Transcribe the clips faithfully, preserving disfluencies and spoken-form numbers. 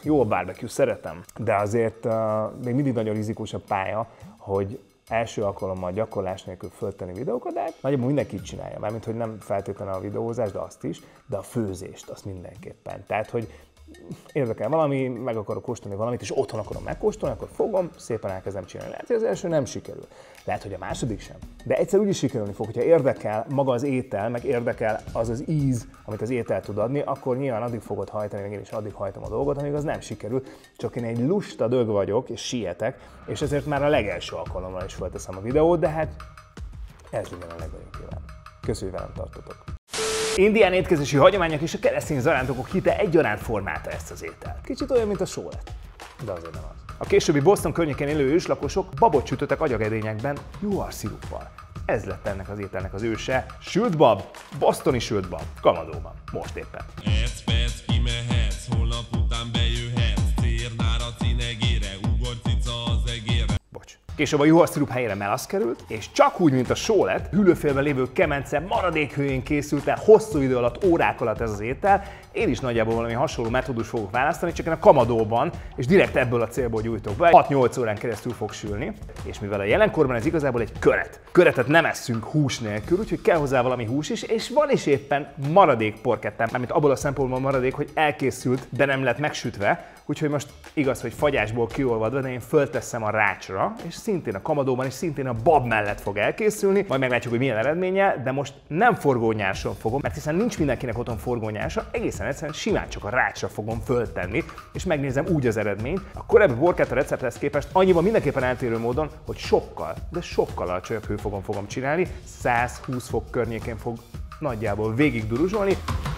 Jó a barbecue, szeretem, de azért uh, még mindig nagyon rizikós a pálya, hogy első alkalommal gyakorlás nélkül föltenni videókat, de hát nagyjából mindenki csinálja, mármint hogy nem feltétlenül a videózás, de azt is, de a főzést azt mindenképpen. Tehát, hogy érdekel valami, meg akarok kóstolni valamit, és otthon akarom megkóstolni, akkor fogom, szépen elkezdem csinálni. Lehet, hogy az első nem sikerül. Lehet, hogy a második sem. De egyszer úgy is sikerülni fog, hogyha érdekel maga az étel, meg érdekel az az íz, amit az étel tud adni, akkor nyilván addig fogod hajtani, meg én is addig hajtom a dolgot, amíg az nem sikerül. Csak én egy lusta dög vagyok, és sietek, és ezért már a legelső alkalommal is felteszem a videót, de hát ez legyen a legnagyobb kíván. Köszönjük, hogy velem tartotok. Indián étkezési hagyományok és a keresztény zarándokok hite egyaránt formálta ezt az ételt. Kicsit olyan, mint a sólet, de azért nem az. A későbbi Boston környékén élő őslakosok babot sütöttek agyagedényekben juharsziruppal. Ez lett ennek az ételnek az őse. Sült bab, bostoni sült bab, Kamadóban. Most éppen. Ez perc kimehetsz, holnap után bejöhetsz, cérnára cinegére, ugorcica az egérre. Bocs. Később a juharszirup helyére melasz került, és csak úgy, mint a sólet, hűlőfélben lévő kemence maradékhőjén készült el hosszú idő alatt, órák alatt ez az étel. Én is nagyjából valami hasonló metódus fogok választani, csak én a Kamadóban, és direkt ebből a célból gyújtok be. hat-nyolc órán keresztül fog sülni, és mivel a jelenkorban ez igazából egy köret. Köretet nem eszünk hús nélkül, úgyhogy kell hozzá valami hús is, és van is éppen maradék porkettám, mármint abból a szempontból maradék, hogy elkészült, de nem lett megsütve. Úgyhogy most igaz, hogy fagyásból kiolvadva, de én fölteszem a rácsra, és szintén a Kamadóban, és szintén a bab mellett fog elkészülni. Majd meglátjuk, hogy milyen eredménnyel, de most nem forgónyáson fogom, mert hiszen nincs mindenkinek otthon forgónyása, egészen egyszerűen simán csak a rácsra fogom föltenni, és megnézem úgy az eredményt. A korábbi porchetta recepthez képest annyiban mindenképpen eltérő módon, hogy sokkal, de sokkal alacsonyabb hőfogon fogom csinálni, száz húsz fok környékén fog nagyjából végig duruzsolni.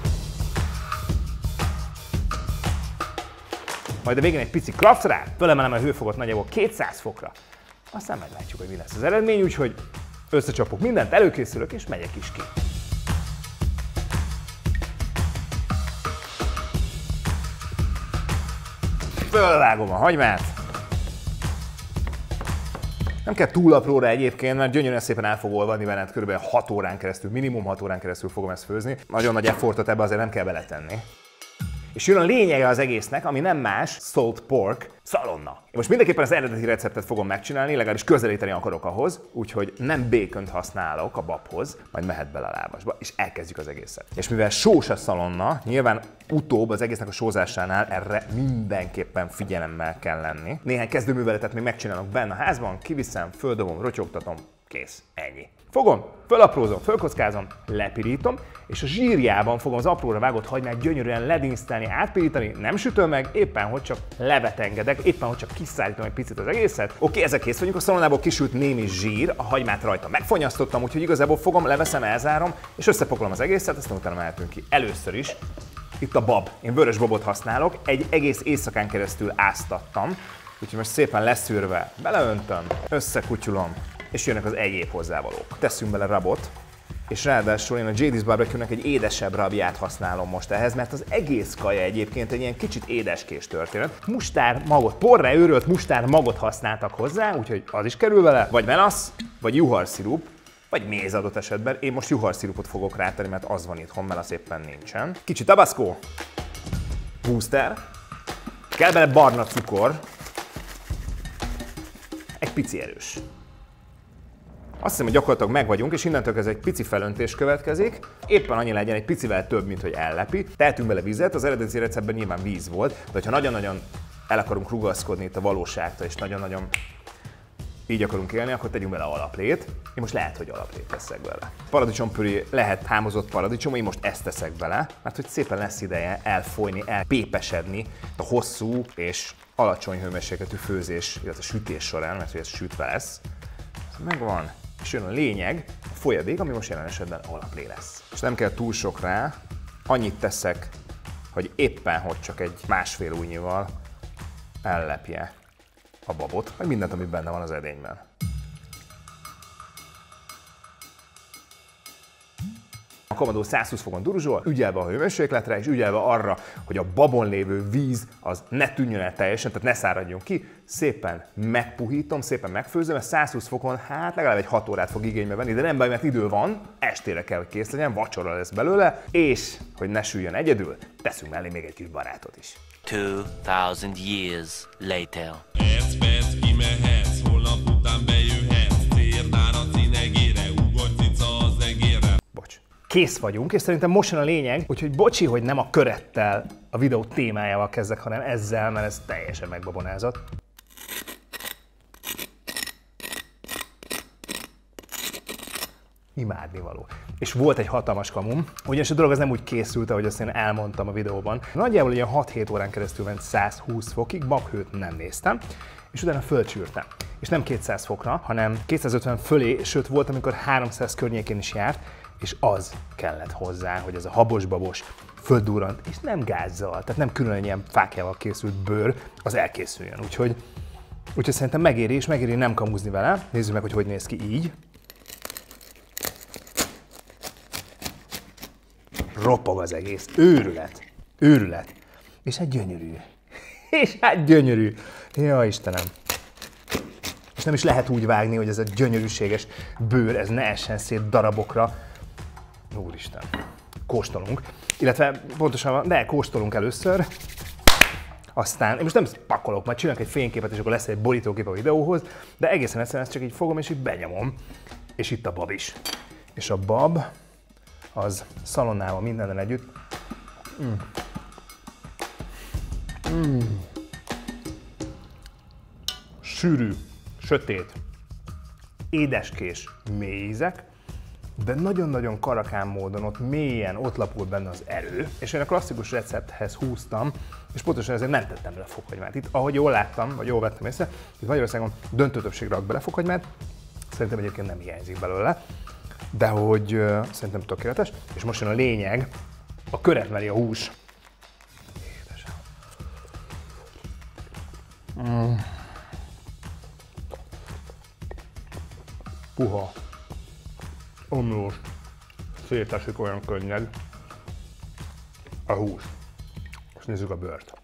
Majd a végén egy pici kraft rá, fölemelem a hőfokot nagyjából kétszáz fokra. Aztán meglátjuk, hogy mi lesz az eredmény, úgyhogy összecsapok mindent, előkészülök és megyek is ki. Fölvágom a hagymát. Nem kell túl apróra egyébként, mert gyönyörűen szépen el fog olvadni benned, kb. hat órán keresztül, minimum hat órán keresztül fogom ezt főzni. Nagyon nagy effortot ebbe azért nem kell beletenni. És jön a lényege az egésznek, ami nem más, salt pork, szalonna. Én most mindenképpen az eredeti receptet fogom megcsinálni, legalábbis közelíteni akarok ahhoz, úgyhogy nem békönt használok a babhoz, majd mehet bele a lábasba, és elkezdjük az egészet. És mivel sós a szalonna, nyilván utóbb az egésznek a sózásánál erre mindenképpen figyelemmel kell lenni. Néhány kezdőműveletet még megcsinálok benne a házban, kiviszem, földobom, rotyogtatom, kész, ennyi. Fogom, fölaprózom, fölkockázom, lepirítom, és a zsírjában fogom az apróra vágott hagymát gyönyörűen ledinsztelni, átpirítani, nem sütöm meg, éppen hogy csak levet engedek, éppen hogy csak kiszállítom egy picit az egészet. Oké, ezzel kész vagyunk, a szalonnából kisült némi zsír, a hagymát rajta megfonyasztottam, úgyhogy igazából fogom, leveszem, elzárom, és összepakolom az egészet, aztán utána mehetünk ki. Először is itt a bab, én vörös babot használok, egy egész éjszakán keresztül áztattam, úgyhogy most szépen leszűrve beleöntöm, összekutyulom, és jönnek az egyéb hozzávalók. Teszünk bele rabot, és ráadásul én a J D's Barbecue-nek egy édesebb rabját használom most ehhez, mert az egész kaja egyébként egy ilyen kicsit édeskés történet. Mustár magot, porrá őrölt mustár magot használtak hozzá, úgyhogy az is kerül vele, vagy melasz, vagy juharszirup, vagy méz adott esetben. Én most juharszirupot fogok rátenni, mert az van itthon, melasz éppen nincsen. Kicsit tabasco, Worcester, kell bele barna cukor, egy pici erős. Azt hiszem, hogy gyakorlatilag meg vagyunk, és innentől ez egy pici felöntés következik. Éppen annyi legyen, egy picivel több, mint hogy ellepi. Tehetünk bele vizet, az eredeti receptben nyilván víz volt, de ha nagyon-nagyon el akarunk rugaszkodni itt a valóságtól, és nagyon-nagyon így akarunk élni, akkor tegyünk bele alaplét. Én most lehet, hogy alaplét teszek bele. Paradicsompüré lehet hámozott paradicsom, én most ezt teszek bele, mert hogy szépen lesz ideje elfolyni, elpépesedni a hosszú és alacsony hőmérsékletű főzés, illetve sütés során, mert hogy ez sütve lesz. Ez megvan. És jön a lényeg, a folyadék, ami most jelen esetben alaplé lesz. És nem kell túl sok rá, annyit teszek, hogy éppen hogy csak egy másfél ujjnyival ellepje a babot, meg mindent, ami benne van az edényben. A Kamadó száz húsz fokon duruzsol, ügyelve a hőmérsékletre, és ügyelve arra, hogy a babon lévő víz az ne tűnjön el teljesen, tehát ne száradjon ki. Szépen megpuhítom, szépen megfőzöm, ez száz húsz fokon hát legalább egy hat órát fog igénybe venni, de nem baj, mert idő van, estére kell, hogy kész legyen, vacsora lesz belőle, és hogy ne süljön egyedül, teszünk mellé még egy kis barátot is. Two thousand years later. Perc, perc, kimehetsz, holnap után bejöhetsz. Cérnára, cinegére, ugorcica az egére. Bocs. Kész vagyunk, és szerintem most jön a lényeg, úgyhogy bocsi, hogy nem a körettel, a videó témájával kezdek, hanem ezzel, mert ez teljesen megbabonázott. Imádnivaló. És volt egy hatalmas kamum, ugyanis a dolog az nem úgy készült, ahogy azt én elmondtam a videóban. Nagyjából ilyen hat-hét órán keresztül ment száz húsz fokig, maghőt nem néztem, és utána fölcsűrtem. És nem kétszáz fokra, hanem kétszázötven fölé, sőt volt, amikor háromszáz környékén is járt, és az kellett hozzá, hogy ez a habos-babos földurrant, és nem gázzal, tehát nem külön ilyen fákjával készült bőr, az elkészüljön. Úgyhogy, úgyhogy szerintem megéri, és megéri nem kamuzni vele. Nézzük meg, hogy hogy néz ki így. Ropog az egész. Őrület. Őrület. És hát gyönyörű. És hát gyönyörű. Ja, Istenem. És nem is lehet úgy vágni, hogy ez a gyönyörűséges bőr, ez ne essen szét darabokra. Úristen. Kóstolunk. Illetve pontosan, de kóstolunk először. Aztán, én most nem pakolok, majd csinálok egy fényképet, és akkor lesz egy borítókép a videóhoz, de egészen egyszerűen ezt csak így fogom, és így benyomom. És itt a bab is. És a bab az szalonnával mindennel együtt. Mm. Mm. Sűrű, sötét, édeskés, mély ízek, de nagyon-nagyon karakán módon ott mélyen ott lapult benne az erő, és én a klasszikus recepthez húztam, és pontosan ezért nem tettem bele fokhagymát. Itt, ahogy jól láttam, vagy jól vettem észre, itt Magyarországon döntő többség rak bele fokhagymát, szerintem egyébként nem hiányzik belőle, de hogy uh, szerintem tökéletes, és most jön a lényeg, a köret veri a hús. Édesem. Mm. Puha, omlós, szétesik olyan könnyed a hús. Most nézzük a bőrt.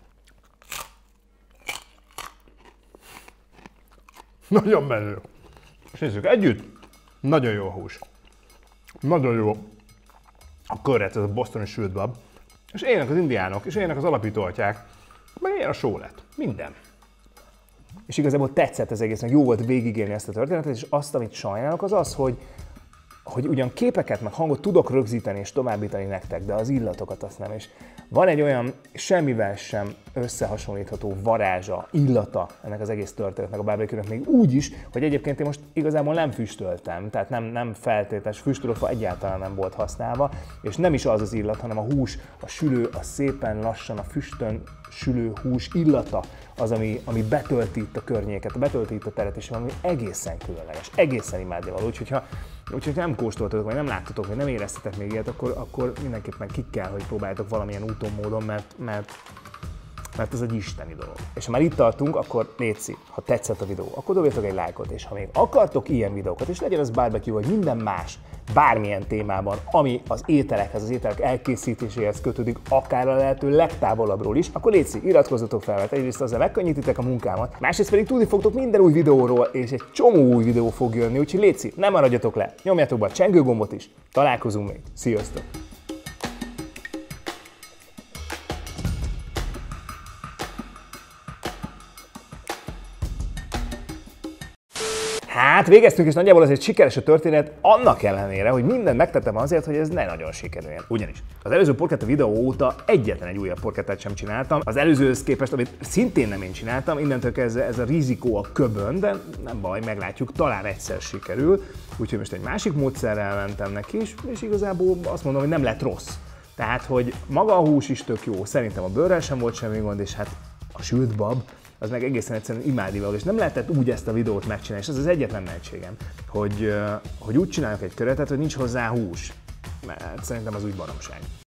Nagyon menő. És nézzük együtt. Nagyon jó a hús. Nagyon jó a köret, ez a bostoni sült bab. És élnek az indiánok, és élnek az alapító atyák. Meg ilyen a sólet. Minden. És igazából tetszett az egész, meg jó volt végigélni ezt a történetet, és azt, amit sajnálok, az az, hogy, hogy ugyan képeket, meg hangot tudok rögzíteni és továbbítani nektek, de az illatokat azt nem. És van egy olyan semmivel sem összehasonlítható varázsa, illata ennek az egész történetnek, a barbecue-nek még úgy is, hogy egyébként én most igazából nem füstöltem, tehát nem, nem feltételes füstölőfa egyáltalán nem volt használva, és nem is az az illat, hanem a hús, a sülő, a szépen lassan a füstön sülő hús illata az, ami, ami betölti itt a környéket, betölti itt a teret, és valami egészen különleges, egészen imádnivaló. Úgyhogy ha Úgyhogy nem kóstoltatok, vagy nem láttatok, vagy nem éreztetek még ilyet, akkor, akkor mindenképpen ki kell, hogy próbáljátok valamilyen úton, módon, mert, mert, mert ez egy isteni dolog. És ha már itt tartunk, akkor létszik, ha tetszett a videó, akkor dobjatok egy lájkot, és ha még akartok ilyen videókat, és legyen az barbecue, vagy minden más, bármilyen témában, ami az ételekhez, az ételek elkészítéséhez kötődik, akár a lehető legtávolabbról is, akkor létszik, iratkozzatok fel, mert egyrészt azzal megkönnyítitek a munkámat, másrészt pedig tudni fogtok minden új videóról, és egy csomó új videó fog jönni, úgyhogy létszik, ne maradjatok le, nyomjátok be a csengőgombot is, találkozunk még, sziasztok! Hát végeztünk, és nagyjából azért sikeres a történet, annak ellenére, hogy mindent megtettem azért, hogy ez ne nagyon sikerüljen. Ugyanis az előző Porchetta videó óta egyetlen egy újabb Porchettát sem csináltam. Az előzőhöz képest, amit szintén nem én csináltam, innentől kezdve ez a rizikó a köbön, de nem baj, meglátjuk, talán egyszer sikerül. Úgyhogy most egy másik módszerrel mentem neki is, és igazából azt mondom, hogy nem lett rossz. Tehát, hogy maga a hús is tök jó, szerintem a bőrrel sem volt semmi gond, és hát a sült bab, az meg egészen egyszerűen imádnivaló, és nem lehetett úgy ezt a videót megcsinálni, és ez az egyetlen nehézségem, hogy, hogy úgy csináljuk egy köretet, hogy nincs hozzá hús, mert szerintem az úgy baromság.